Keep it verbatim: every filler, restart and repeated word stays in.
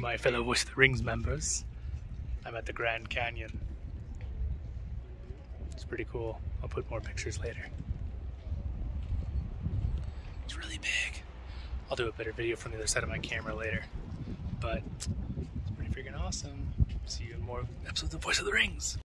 my fellow Voice of the Rings members. I'm at the Grand Canyon. It's pretty cool. I'll put more pictures later. It's really big. I'll do a better video from the other side of my camera later. But it's pretty freaking awesome. See you in more episodes of Voice of the Rings.